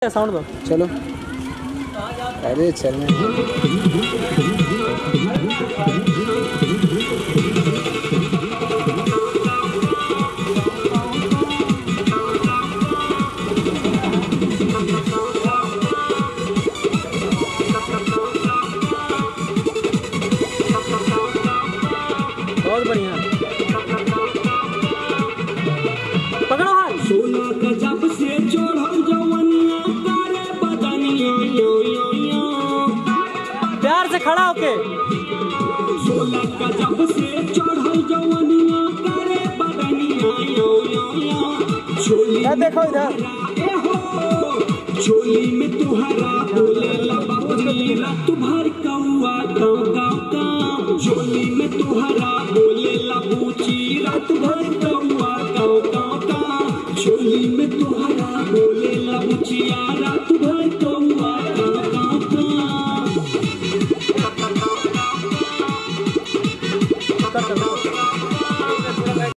Sound दो। चलो अरे चलने बहुत बढ़िया। पकड़ो हाथ। सोना का जब से चढ़ल जवनिया तारे बदनिया यो यो यो। प्यार से खड़ा होके। सोना का जब से चढ़ल जवनिया तारे बदनिया यो यो यो। चोली देखो इधर। चोली में तुहरा बोले लबरी रात भर कौआ काँव काँव काँव। चोली में तुहरा बोले